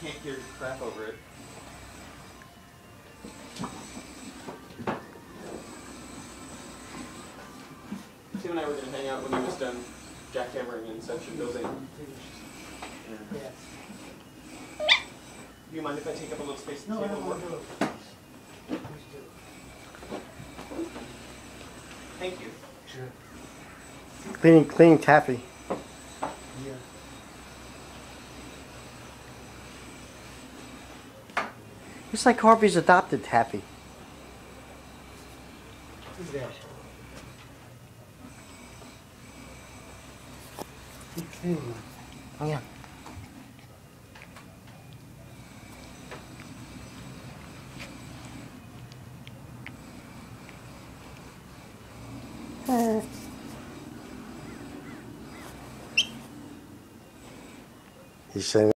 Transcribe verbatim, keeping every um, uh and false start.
can't hear crap over it. Tim and I were going to hang out when he was done jackhammering and such and building. Yeah. Do you mind if I take up a little space? No, I don't want to do it. Please do. Thank you. Sure. Cleaning, cleaning taffy. Yeah. It's like Harvey's adopted taffy. Who's that? Oh yeah. Uh. He's saying